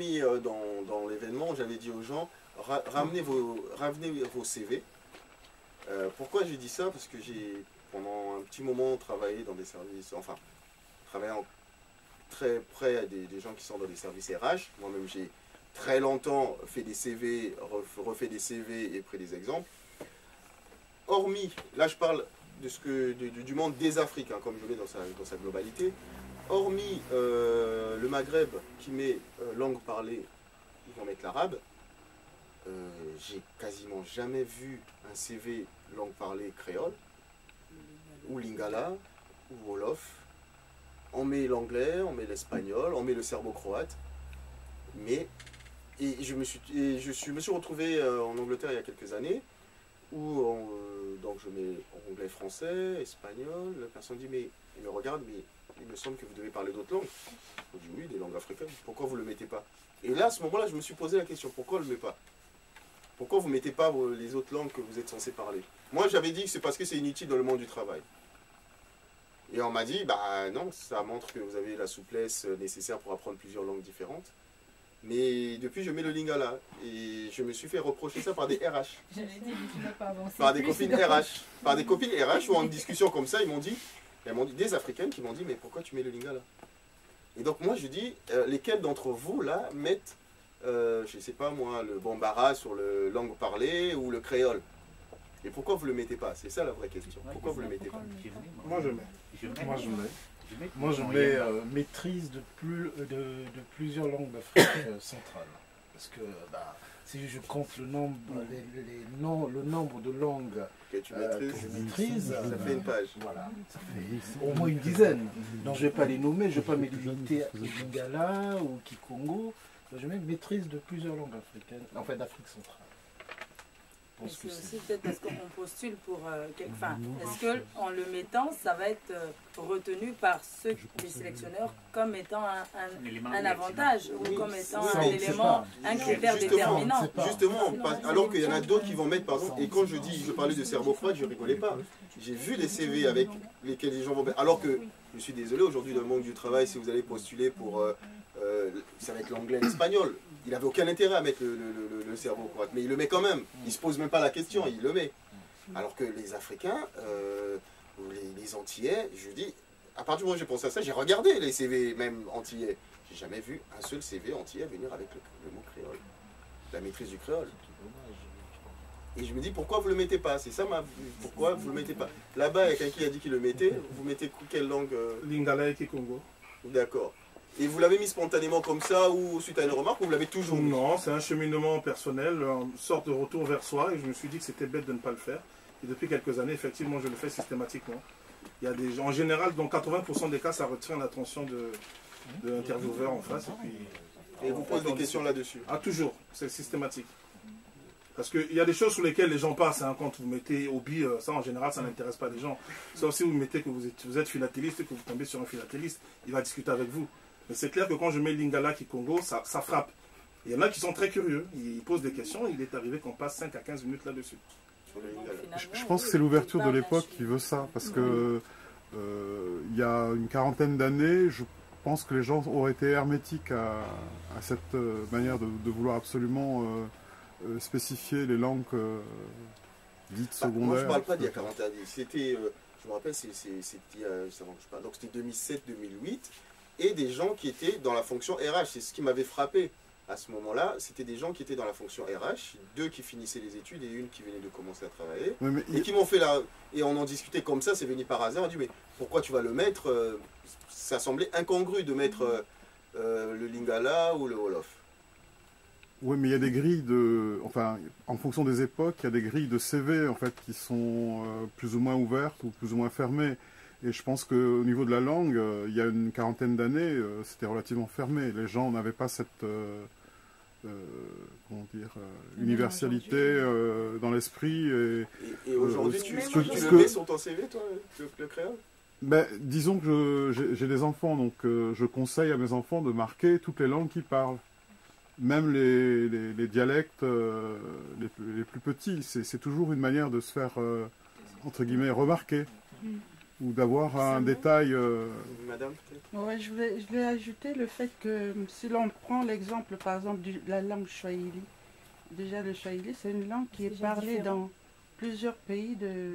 mis dans l'événement, j'avais dit aux gens, ramenez vos CV. Pourquoi j'ai dit ça? Parce que j'ai, pendant un petit moment, travaillé dans des services, enfin, travaillé très près des gens qui sont dans des services RH. Moi-même, j'ai très longtemps fait des CV, refait des CV et pris des exemples. Hormis, là je parle du monde des Africains, comme je l'ai dans sa globalité, hormis le Maghreb qui met langue parlée, ils vont mettre l'arabe. J'ai quasiment jamais vu un CV langue parlée créole, ou lingala, ou wolof. On met l'anglais, on met l'espagnol, on met le serbo-croate. Je me suis retrouvé en Angleterre il y a quelques années, où donc je mets anglais, français, espagnol. La personne dit, mais il me regarde, mais il me semble que vous devez parler d'autres langues. Je dis oui, des langues africaines. Pourquoi vous ne le mettez pas? Et là, à ce moment-là, je me suis posé la question, pourquoi on ne le met pas? Pourquoi vous ne mettez pas les autres langues que vous êtes censé parler? Moi, j'avais dit que c'est parce que c'est inutile dans le monde du travail. Et on m'a dit, bah non, ça montre que vous avez la souplesse nécessaire pour apprendre plusieurs langues différentes. Mais depuis, je mets le lingala. Et je me suis fait reprocher ça par des RH. J'allais dire, tu n'as pas avancé. Par des copines RH. Par des copines RH, ou en discussion comme ça, ils m'ont dit, des Africaines qui m'ont dit, mais pourquoi tu mets le lingala? Et donc moi, je dis, lesquels d'entre vous, là, mettent, je ne sais pas moi, le bambara sur le langue parlée ou le créole? Et pourquoi vous ne le mettez pas? C'est ça la vraie question. Pourquoi vous ne le mettez pas? Moi, je mets. Moi, je mets maîtrise de plusieurs langues d'Afrique centrale. Parce que si je compte le nombre de langues que tu que je maîtrise, ça fait une page. Voilà, ça fait au moins une dizaine. Donc je ne vais pas les nommer, je ne vais pas me limiter à Lingala ou Kikongo. Je mets maîtrise de plusieurs langues africaines, en fait d'Afrique centrale. C'est aussi peut-être parce qu'on postule pour enfin, est-ce qu'en le mettant, ça va être retenu par ceux, les sélectionneurs, comme étant un avantage ou comme étant un élément, un critère déterminant? Justement, alors qu'il y en a d'autres qui vont mettre, par exemple, et quand je parlais de serbo-croate, je ne rigolais pas. J'ai vu des CV avec lesquels les gens vont mettre, alors que, je suis désolé, aujourd'hui, dans le monde du travail, si vous allez postuler pour, ça va être l'anglais et l'espagnol. Il n'avait aucun intérêt à mettre le serbo-croate, mais il le met quand même. Il ne se pose même pas la question, il le met. Alors que les Africains, les Antillais, je dis, à partir du moment où j'ai pensé à ça, j'ai regardé les CV même antillais. J'ai jamais vu un seul CV antillais venir avec le mot créole, la maîtrise du créole. Et je me dis, pourquoi vous ne le mettez pas? C'est ça pourquoi vous ne le mettez pas? Là-bas, il y a quelqu'un qui a dit qu'il le mettait. Vous mettez quelle langue? Lingala et Kikongo. D'accord. Et vous l'avez mis spontanément comme ça ou suite à une remarque ou vous l'avez toujours mis? Non, c'est un cheminement personnel, une sorte de retour vers soi et je me suis dit que c'était bête de ne pas le faire. Et depuis quelques années, effectivement, je le fais systématiquement. Il y a des gens, en général, dans 80% des cas, ça retient l'attention de l'intervieweur en face. Et vous posez des questions là-dessus? Ah, toujours, c'est systématique. Parce qu'il y a des choses sur lesquelles les gens passent, hein, quand vous mettez hobby, ça en général ça n'intéresse pas les gens. Sauf si vous mettez que vous êtes philatéliste et que vous tombez sur un philatéliste, il va discuter avec vous. Mais c'est clair que quand je mets Lingala Kikongo, ça frappe. Il y en a qui sont très curieux, ils posent des questions, il est arrivé qu'on passe 5 à 15 minutes là-dessus. Je pense que c'est l'ouverture de l'époque qui veut ça, parce que il y a une quarantaine d'années, je pense que les gens auraient été hermétiques à cette manière de vouloir absolument spécifier les langues dites secondaires. Moi je ne parle pas d'il y a 40 années, c'était, je me rappelle, donc c'était 2007-2008. Et des gens qui étaient dans la fonction RH. C'est ce qui m'avait frappé à ce moment-là. C'était des gens qui étaient dans la fonction RH, 2 qui finissaient les études et 1 qui venait de commencer à travailler. Et qui m'ont fait là. Et on en discutait comme ça, c'est venu par hasard. On a dit, mais pourquoi tu vas le mettre? Ça semblait incongru de mettre le lingala ou le wolof. Oui, mais il y a des grilles de... Enfin, en fonction des époques, il y a des grilles de CV en fait, qui sont plus ou moins ouvertes ou plus ou moins fermées. Et je pense qu'au niveau de la langue, il y a une quarantaine d'années, c'était relativement fermé. Les gens n'avaient pas cette universalité dans l'esprit. Et aujourd'hui, tu le mets sur ton CV, toi, le créole? Ben, disons que j'ai des enfants, donc je conseille à mes enfants de marquer toutes les langues qu'ils parlent. Même les dialectes les plus petits. C'est toujours une manière de se faire, entre guillemets, remarquer. ou d'avoir un détail. Madame, ouais, je vais ajouter le fait que si l'on prend l'exemple par exemple de la langue swahili, déjà le swahili c'est une langue qui est parlée dans plusieurs pays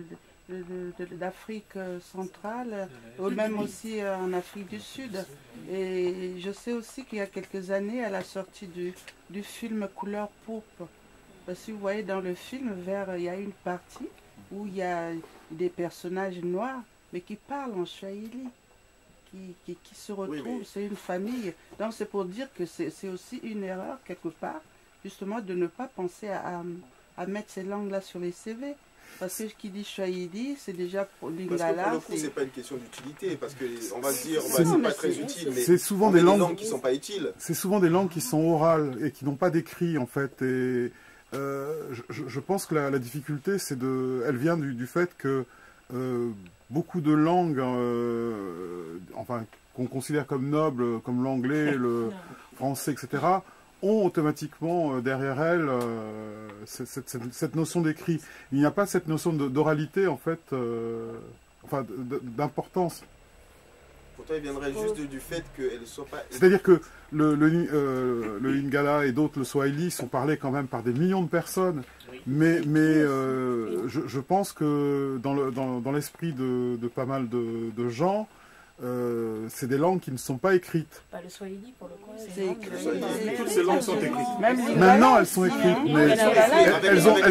d'Afrique centrale, ou même aussi en Afrique du Sud. Et je sais aussi qu'il y a quelques années, à la sortie du film Couleur pourpre, parce que vous voyez dans le film, il y a une partie où il y a des personnages noirs, mais qui parlent en swahili, qui se retrouvent, oui, c'est une famille. Donc c'est pour dire que c'est aussi une erreur, quelque part, justement, de ne pas penser à mettre ces langues-là sur les CV. Parce que ce qui dit swahili, c'est déjà pour lingala. Pour le coup, c'est pas une question d'utilité, parce qu'on va se dire, c'est pas très utile, mais c'est souvent des langues qui sont pas utiles. C'est souvent des langues qui sont orales et qui n'ont pas d'écrit, en fait. Et je pense que la difficulté, elle vient du fait que beaucoup de langues, enfin, qu'on considère comme nobles, comme l'anglais, le français, etc., ont automatiquement derrière elles cette notion d'écrit. Il n'y a pas cette notion d'oralité, en fait, enfin, d'importance. Pourtant, il viendrait juste du fait qu'elle ne soit pas... C'est-à-dire que le lingala et d'autres, le swahili, sont parlés quand même par des millions de personnes. Mais je pense que dans l'esprit de pas mal de gens, c'est des langues qui ne sont pas écrites. Le swahili, pour le coup, c'est écrit. Toutes ces langues sont écrites. Maintenant, elles sont écrites, mais elles ont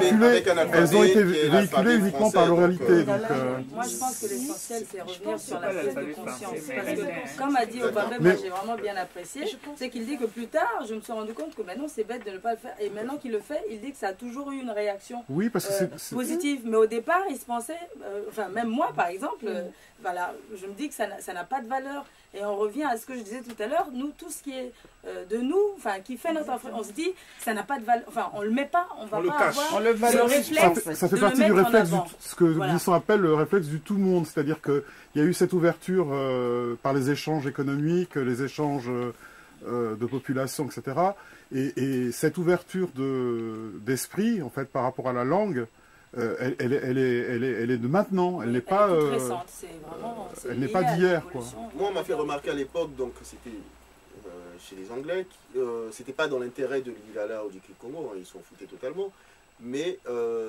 été véhiculées uniquement par l'oralité. Moi, je pense que l'essentiel, c'est revenir sur la prise de conscience. Parce que, comme a dit Obama, moi, j'ai vraiment bien apprécié, c'est qu'il dit que plus tard, je me suis rendu compte que maintenant, c'est bête de ne pas le faire. Et maintenant qu'il le fait, il dit que ça a toujours eu une réaction positive. Mais au départ, il se pensait, enfin, même moi, par exemple, voilà, je me dis que ça n'a pas de valeur. Et on revient à ce que je disais tout à l'heure, nous, tout ce qui est de nous, enfin, qui fait notre influence, on se dit, ça n'a pas de valeur, enfin, on le met pas, on va pas avoir le réflexe. Ça fait partie du réflexe, ce que Glisson appelle le réflexe du tout le monde, c'est-à-dire qu'il y a eu cette ouverture par les échanges économiques, les échanges de population, etc. Et cette ouverture d'esprit, en fait, par rapport à la langue, elle est de maintenant, elle n'est pas elle n'est pas d'hier, quoi. Moi, on m'a fait remarquer à l'époque, donc c'était chez les Anglais, c'était pas dans l'intérêt de l'Ingala ou du Kikongo, hein, ils s'en foutaient totalement, mais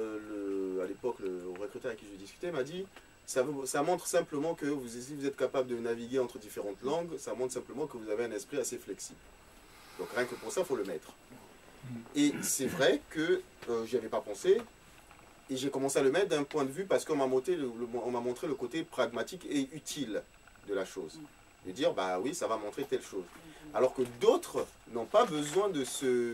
à l'époque, le recruteur avec qui je discutais m'a dit, ça montre simplement que si vous êtes capable de naviguer entre différentes langues, ça montre simplement que vous avez un esprit assez flexible. Donc rien que pour ça, il faut le mettre. Et c'est vrai que j'y avais pas pensé. Et j'ai commencé à le mettre d'un point de vue parce qu'on m'a montré le côté pragmatique et utile de la chose. De dire, bah oui, ça va montrer telle chose. Alors que d'autres n'ont pas besoin de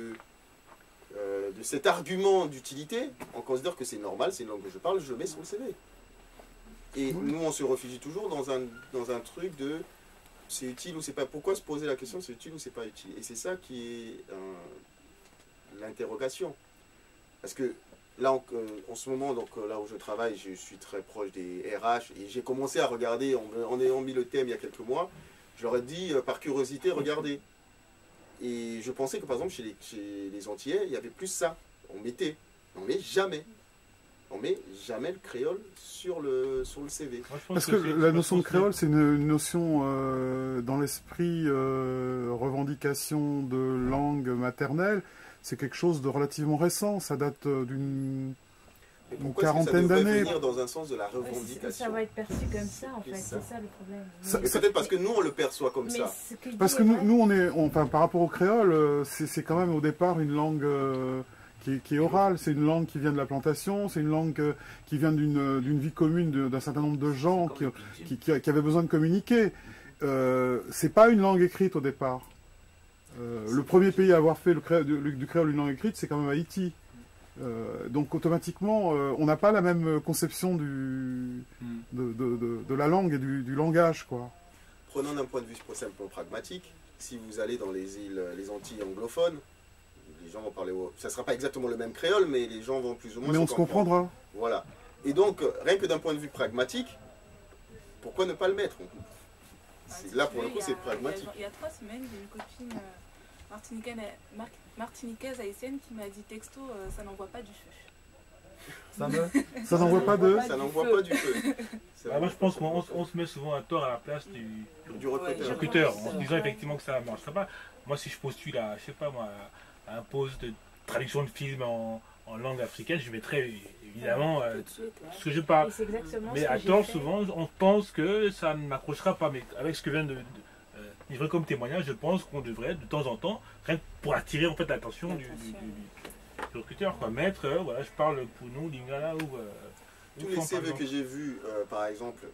cet argument d'utilité. On considère que c'est normal, c'est une langue que je parle, je le mets sur le CV. Et nous, on se réfugie toujours dans un truc de c'est utile ou c'est pas. Pourquoi se poser la question, c'est utile ou c'est pas utile? Et c'est ça qui est l'interrogation. Parce que là, en ce moment, donc, là où je travaille, je suis très proche des RH et j'ai commencé à regarder, en ayant mis le thème il y a quelques mois, je leur ai dit par curiosité, regardez. Et je pensais que par exemple chez les Antillais, il y avait plus ça. On met jamais le créole sur le CV. Parce que la notion de créole, c'est une notion dans l'esprit revendication de langue maternelle. C'est quelque chose de relativement récent, ça date d'une quarantaine d'années. Venir dans un sens de la revendication. Ça va être perçu comme ça, en fait, c'est ça le problème. Peut-être parce que nous, on le perçoit comme ça. Parce que nous, par rapport au créole, c'est quand même au départ une langue qui est orale, c'est une langue qui vient de la plantation, c'est une langue qui vient d'une vie commune d'un certain nombre de gens qui avaient besoin de communiquer. C'est pas une langue écrite au départ. Le premier pays à avoir fait du créole une langue écrite, c'est quand même Haïti. Donc automatiquement, on n'a pas la même conception de la langue et du langage, quoi. Prenons d'un point de vue simplement pragmatique, si vous allez dans les Antilles anglophones, les gens vont parler... Ça ne sera pas exactement le même créole, mais les gens vont plus ou moins mais on se comprendra. Voilà. Et donc, rien que d'un point de vue pragmatique, pourquoi ne pas le mettre? Là, pour le coup, c'est pragmatique. Il y a 3 semaines, j'ai une copine martiniquaise haïtienne qui m'a dit texto, ça n'envoie pas du feu. Ça n'envoie pas de... Ça n'envoie pas du feu. Moi, je pense qu'on se met souvent à tort à la place du recruteur, en se disant effectivement que ça ne marchera pas. Moi, si je postule à, je sais pas moi, à un poste de traduction de film en langue africaine, je mettrais évidemment ce que je parle. Mais à tort, souvent, on pense que ça ne m'accrochera pas. Mais avec ce que vient de livrer comme témoignage, je pense qu'on devrait de temps en temps, rien que pour attirer en fait l'attention du recruteur, quoi, mettre, voilà, je parle pour nous, Lingala ou... tous les CV que j'ai vus, par exemple,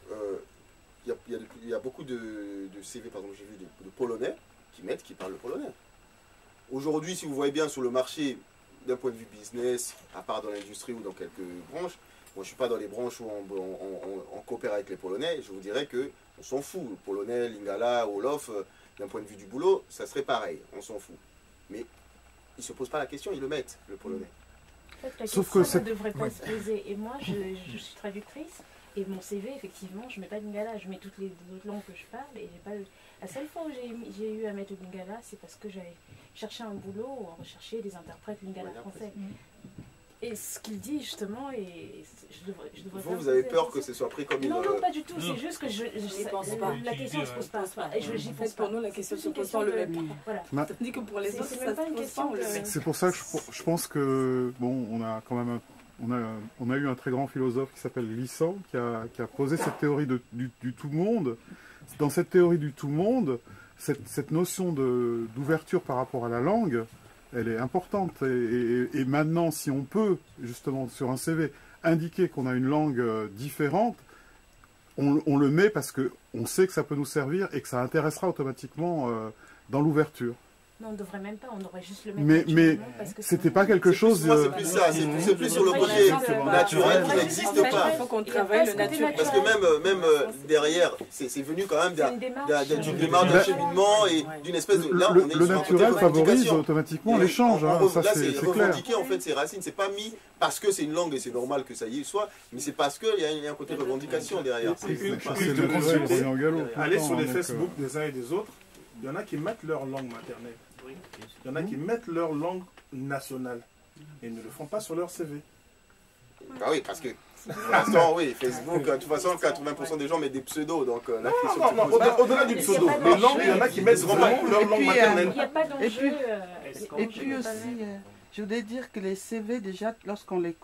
il y a beaucoup de CV, par exemple, j'ai vu de Polonais qui parlent le polonais. Aujourd'hui, si vous voyez bien sur le marché, d'un point de vue business, à part dans l'industrie ou dans quelques branches, moi je ne suis pas dans les branches où on coopère avec les Polonais, je vous dirais qu'on s'en fout. Le Polonais, Lingala, Wolof, d'un point de vue du boulot, ça serait pareil, on s'en fout. Mais ils ne se posent pas la question, ils le mettent, le Polonais. En fait, la question ne devrait pas se poser. Et moi, je suis traductrice, et mon CV, effectivement, je ne mets pas Lingala, je mets toutes les autres langues que je parle, et j'ai pas... La seule fois où j'ai eu à mettre le Lingala, c'est parce que j'avais cherché un boulot où on recherchait des interprètes Lingala français. Et ce qu'il dit justement, et je devrais vous avez peur que ce soit pris comme une... Non, pas du tout, c'est juste que je pense pas. La question ne se pose pas. Et j'y pense pas. Pour nous, la question se pose pas, on le met pas. Voilà. Tandis que pour les autres, ça se pose pas, on le met. C'est pour ça que je pense que, bon, on a quand même... On a eu un très grand philosophe qui s'appelle Glissant, qui a posé cette théorie du tout-monde. Dans cette théorie du tout-monde, cette notion d'ouverture par rapport à la langue, elle est importante. Et maintenant, si on peut, justement, sur un CV, indiquer qu'on a une langue différente, on le met parce qu'on sait que ça peut nous servir et que ça intéressera automatiquement dans l'ouverture. Non, on ne devrait même pas, on devrait juste le mettre. Mais c'était pas quelque chose... Moi, c'est plus ça, c'est plus sur le côté naturel qui n'existe pas. Il faut qu'on travaille le naturel. Parce que même derrière, c'est venu quand même d'une démarche d'acheminement et d'une espèce de... Là, le naturel favorise automatiquement l'échange, ça c'est clair. Revendiquer en fait ses racines, c'est pas mis parce que c'est une langue et c'est normal que ça y soit, mais c'est parce qu'il y a un côté revendication derrière. C'est une aller sur les Facebook des uns et des autres, il y en a qui mettent leur langue maternelle. Il y en a qui mettent leur langue nationale et ne le font pas sur leur CV. Ah oui, parce que pour l'instant, oui, Facebook, de toute façon, 80% des gens mettent des pseudos, donc la question... Au-delà du pseudo, les langues, il y en a qui mettent vraiment leur langue maternelle. Il n'y a pas d'enjeu. Et puis aussi, je voudrais dire que les CV, déjà, lorsqu'on les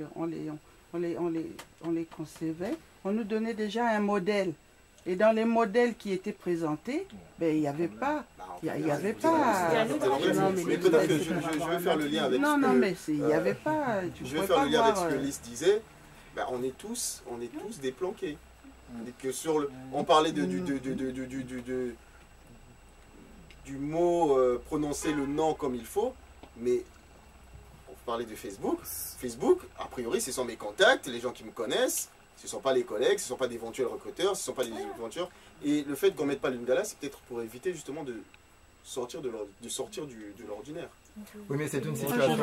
concevait, on nous donnait déjà un modèle. Et dans les modèles qui étaient présentés, ben, il n'y avait pas. Il n'y avait pas. Mais peut-être que je vais faire le lien avec non, mais il n'y avait pas. Je vais faire le lien avec ce que Lys disait. Ben, on est tous des planqués. On parlait du mot prononcer le nom comme il faut, mais on parlait de Facebook. Facebook, a priori, ce sont mes contacts, les gens qui me connaissent. Ce ne sont pas les collègues, ce ne sont pas d'éventuels recruteurs, ce ne sont pas des éventuels. Et le fait qu'on ne mette pas le Lingala, c'est peut-être pour éviter justement de sortir de l'ordinaire. Oui, mais c'est une situation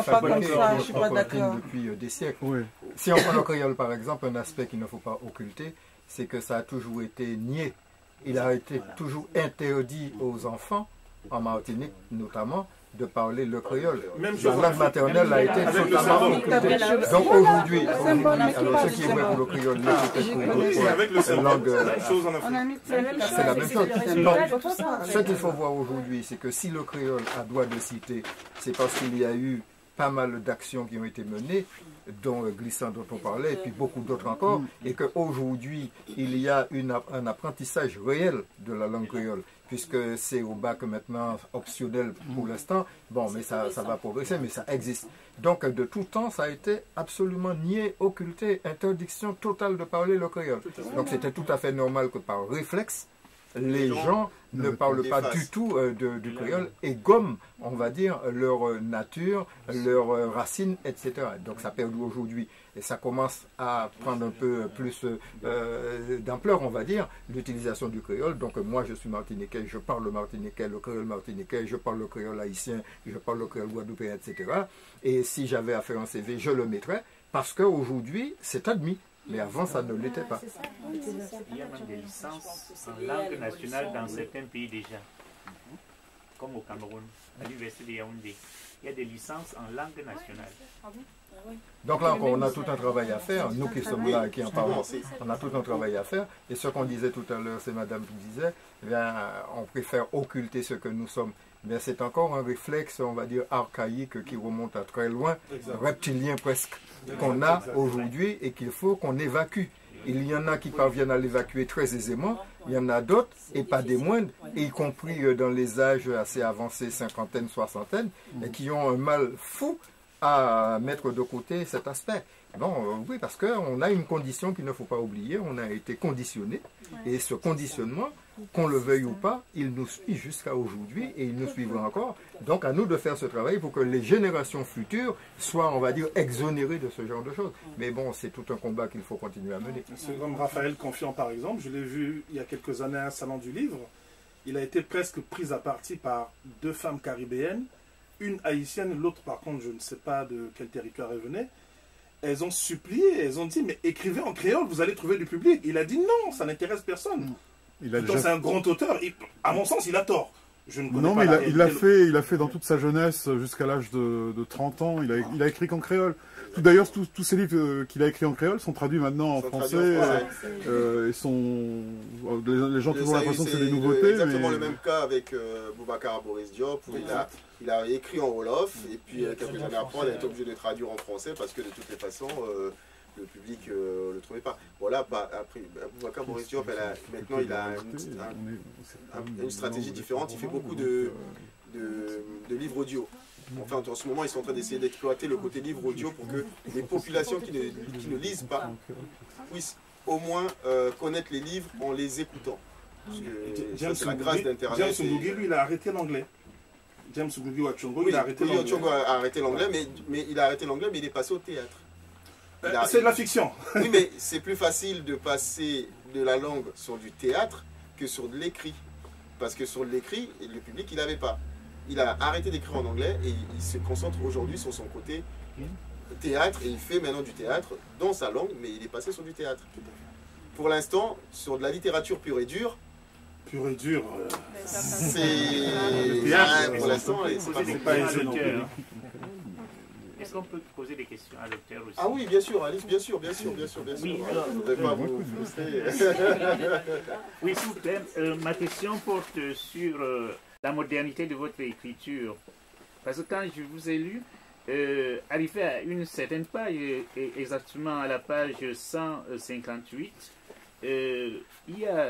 depuis des siècles. Oui. Si on prend le créole, par exemple, un aspect qu'il ne faut pas occulter, c'est que ça a toujours été nié. Il a été toujours interdit aux enfants, en Martinique notamment, de parler le créole. La langue maternelle a été totalement occultée. Donc aujourd'hui, alors ce qui est vrai pour le créole, peut-être pour d'autres langues, c'est la même chose. Donc, ce qu'il faut voir aujourd'hui, c'est que si le créole a droit de citer, c'est parce qu'il y a eu pas mal d'actions qui ont été menées, dont Glissant dont on parlait, et puis beaucoup d'autres encore, et qu'aujourd'hui, il y a un apprentissage réel de la langue créole, puisque c'est au bac maintenant optionnel pour l'instant, bon, mais ça va progresser, mais ça existe. Donc, de tout temps, ça a été absolument nié, occulté, interdiction totale de parler le créole. Donc, c'était tout à fait normal que par réflexe, les gens ne parlent pas du tout du créole et gomment, on va dire, leur nature, leurs racines, etc. Donc ça perd aujourd'hui. Et ça commence à prendre un peu plus d'ampleur, on va dire, l'utilisation du créole. Donc moi, je suis martiniquais, je parle le martiniquais, le créole martiniquais, je parle le créole haïtien, je parle le créole guadeloupéen, etc. Et si j'avais à faire un CV, je le mettrais, parce qu'aujourd'hui, c'est admis. Mais avant, ça ne l'était pas. Il y a même des licences en langue nationale dans certains pays déjà. comme au Cameroun, à l'université de Yaoundé, il y a des licences en langue nationale. Donc là encore, on a tout un travail à faire. Nous qui sommes là et qui en parlons, on a tout un travail à faire. Et ce qu'on disait tout à l'heure, c'est madame qui disait, eh bien, on préfère occulter ce que nous sommes. Mais c'est encore un réflexe, on va dire, archaïque qui remonte à très loin, reptilien presque, qu'on a aujourd'hui et qu'il faut qu'on évacue. Il y en a qui parviennent à l'évacuer très aisément, il y en a d'autres, et pas des moindres, y compris dans les âges assez avancés, cinquantaine, soixantaine, et qui ont un mal fou à mettre de côté cet aspect. Bon, oui, parce qu'on a une condition qu'il ne faut pas oublier, on a été conditionné, et ce conditionnement, qu'on le veuille ou pas, il nous suit jusqu'à aujourd'hui, et il nous suivra encore. Donc à nous de faire ce travail pour que les générations futures soient, on va dire, exonérées de ce genre de choses. Mais bon, c'est tout un combat qu'il faut continuer à mener. C'est comme Raphaël Confiant, par exemple, je l'ai vu il y a quelques années à un salon du livre, il a été presque pris à partie par 2 femmes caribéennes, une haïtienne, l'autre par contre, je ne sais pas de quel territoire elle venait. Elles ont supplié, elles ont dit, mais écrivez en créole, vous allez trouver du public. Il a dit non, ça n'intéresse personne. C'est un grand auteur, à mon sens, il a tort. Je ne connais pas il l'a fait dans toute sa jeunesse, jusqu'à l'âge de 30 ans, il a écrit qu'en créole. D'ailleurs, tous ces livres qu'il a écrits en créole sont traduits maintenant en français. Les gens ont toujours l'impression que c'est des nouveautés. C'est exactement le même cas avec Boubacar Boris Diop, où il a écrit en Wolof, et puis quelques années après, il a été obligé de traduire en français, parce que de toutes les façons, le public ne le trouvait pas. Voilà, après, Boubacar Boris Diop, maintenant il a une stratégie différente, il fait beaucoup de livres audio. Enfin, en ce moment, ils sont en train d'essayer d'exploiter le côté livre audio pour que les populations qui ne lisent pas puissent au moins connaître les livres en les écoutant. C'est la grâce d'Internet. James Ngugi, lui, il a arrêté l'anglais. James Ngugi Wachongo, il a arrêté l'anglais. Wachongo a arrêté l'anglais, mais il a arrêté l'anglais, mais il est passé au théâtre. C'est de la fiction. Oui, mais c'est plus facile de passer de la langue sur du théâtre que sur de l'écrit. Parce que sur l'écrit, le public, il n'avait pas. Il a arrêté d'écrire en anglais et il se concentre aujourd'hui sur son côté théâtre. Et il fait maintenant du théâtre dans sa langue, mais il est passé sur du théâtre. Pour l'instant, sur de la littérature pure et dure, pur et dur. C'est... Pour l'instant, c'est pas aisé non plus. Est-ce qu'on peut poser des questions à l'auteur aussi? Ah oui, bien sûr, Alice, bien sûr. Oui, je ne voudrais pas vous frustrer. Oui, s'il vous plaît, ma question porte sur la modernité de votre écriture. Parce que quand je vous ai lu, arrivé à une certaine page, exactement à la page 158, il y a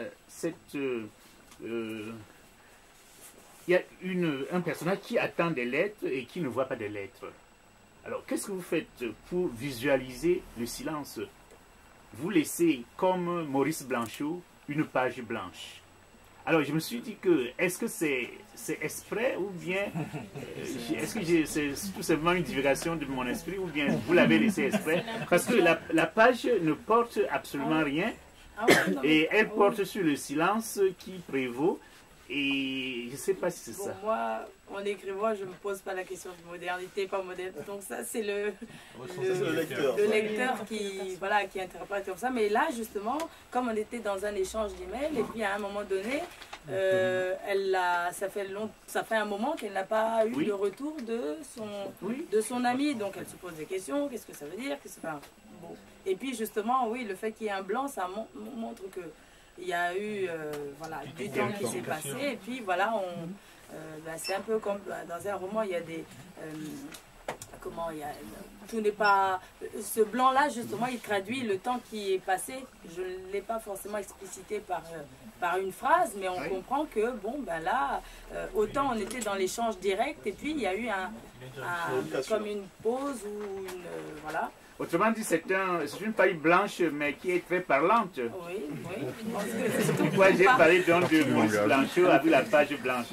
un personnage qui attend des lettres et qui ne voit pas des lettres. Alors, qu'est-ce que vous faites pour visualiser le silence? Vous laissez, comme Maurice Blanchot, une page blanche. Alors, je me suis dit que, est-ce que c'est exprès ou bien, est-ce que c'est tout simplement une divulgation de mon esprit ou bien vous l'avez laissé exprès? Parce que la page ne porte absolument rien et elle porte sur le silence qui prévaut. Et je ne sais pas si c'est ça. Moi, en écrivant, je ne me pose pas la question de modernité, pas moderne. Donc ça, c'est le lecteur qui interprète comme ça. Mais là, justement, comme on était dans un échange d'emails, et puis à un moment donné, ça fait un moment qu'elle n'a pas eu de retour de son ami. Donc elle se pose des questions. Qu'est-ce que ça veut dire? Bon. Et puis justement, oui, le fait qu'il y ait un blanc, ça montre que il y a eu du temps qui s'est passé, et puis voilà, c'est un peu comme dans un roman, il y a des... tout n'est pas... Ce blanc-là, justement, il traduit le temps qui est passé. Je ne l'ai pas forcément explicité par une phrase, mais on comprend que, bon, ben là, autant on était dans l'échange direct, et puis il y a eu comme une pause ou une... voilà. Autrement dit, c'est une page blanche, mais qui est très parlante. Oui. C'est pourquoi j'ai parlé donc de Maurice Blanchot avec la page blanche.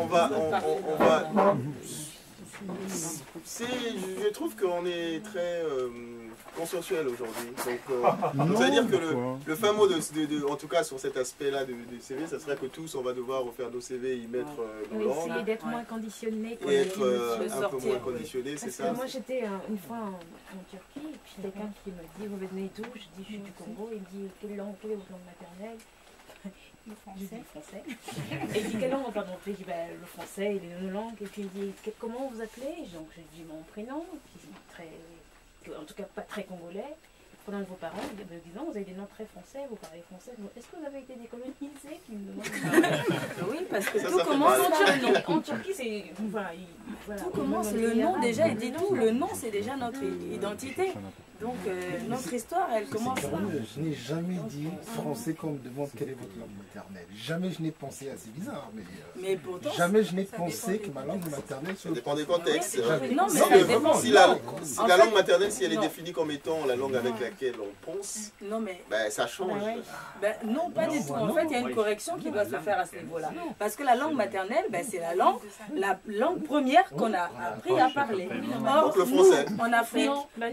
Je trouve qu'on est très consensuel aujourd'hui. Donc, ça veut dire que le fin mot, en tout cas sur cet aspect-là du CV, ça serait que tous, on va devoir refaire nos CV et y mettre nos langues. Essayer d'être moins conditionné. Et être un peu moins conditionné, c'est ça. Parce que moi, j'étais une fois en Turquie, et puis quelqu'un qui me dit, vous venez d'où? Je dis, je suis du Congo. Il me dit, quelle langue, quelle est votre langue maternelle? J'ai dit le français. Et il dit quelle langue, pardon? Je dis le français et les deux langues. Et puis il dit comment vous appelez? Donc j'ai dit mon prénom, qui est en tout cas pas très congolais. Pendant vos parents, ils me disent non, vous avez des noms très français, vous parlez français. Est-ce que vous avez été décolonisé? Oui, parce que tout commence en Turquie, c'est. Voilà, tout commence, le nom déjà, il dit tout. Le nom, c'est déjà notre identité. Donc, notre histoire, elle commence là. Je n'ai jamais dit français quand on me demande quelle est votre langue maternelle. Jamais je n'ai pensé, c'est bizarre, mais pourtant, jamais je n'ai pensé que ma langue maternelle soit. Ça dépend des contextes. Non, mais ça dépend. Si la langue maternelle, si elle est définie comme étant la langue avec laquelle on pense, ça change. Non, pas du tout. En fait, il y a une correction qui doit se faire à ce niveau-là. Parce que la langue maternelle, c'est la langue première qu'on a appris à parler. Donc le français. En Afrique,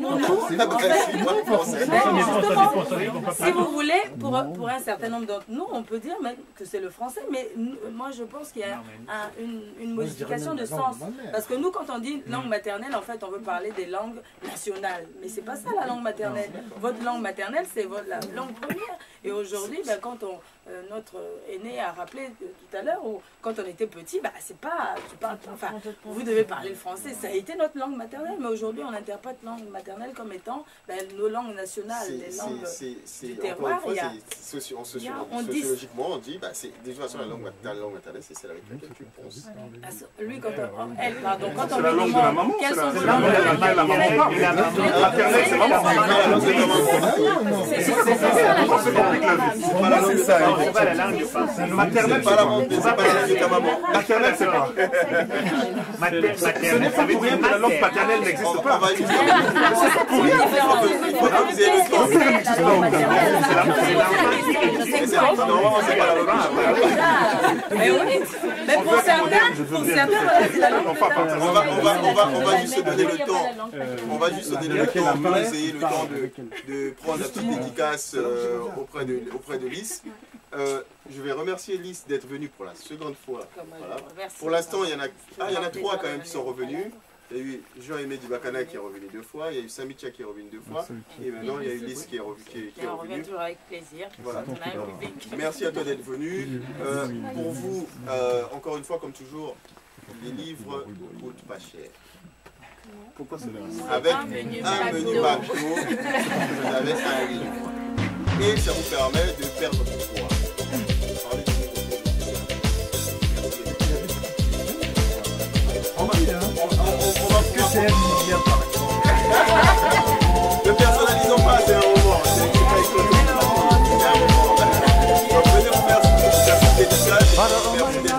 si vous voulez, pour un certain nombre d'entre nous, on peut dire même que c'est le français, mais moi je pense qu'il y a une modification de sens. Parce que nous, quand on dit langue maternelle, en fait, on veut parler des langues nationales. Mais c'est pas ça la langue maternelle. Votre langue maternelle, c'est la langue première. Et aujourd'hui, quand notre aîné a rappelé tout à l'heure, ou quand on était petit, c'est pas, vous devez parler le français, ça a été notre langue maternelle, mais aujourd'hui on interprète langue maternelle comme étant nos langues nationales, les langues du terroir. Sociologiquement, on dit, c'est de toute façon la langue maternelle, c'est celle avec laquelle tu penses. Lui, quand on la langue de la maman, quelles sont la langue de la maman. Maternelle, c'est maman. C'est ça. C'est pas la langue de français. Maternelle, c'est pas la langue de ta maman. Maternelle, c'est pas. Ce n'est pas pour rien que la langue paternelle n'existe pas. C'est pas pour rien. Il faut aviser le temps. Mais pour certains, on va juste se donner le temps. On va juste se donner le temps pour essayer le temps de prendre la petite dédicace auprès de Lys. Je vais remercier Lys d'être venue pour la seconde fois. Voilà. Pour l'instant, il y en a 3 quand même qui sont revenus. Il y a eu Jean-Aimé Dibakana qui est revenu 2 fois, il y a eu Samicha qui est revenu 2 fois, et maintenant il y a eu Lys qui est revenu. toujours avec plaisir. Voilà. Merci à toi d'être venu. Pour vous, encore une fois, comme toujours, les livres ne coûtent pas cher. Pourquoi c'est là? Avec un menu McDo, vous avez un livre. Et ça vous permet de perdre votre poids. On va ne personnalisons pas, c'est un roman. C'est un roman. Donc venez vous faire cette dédicace.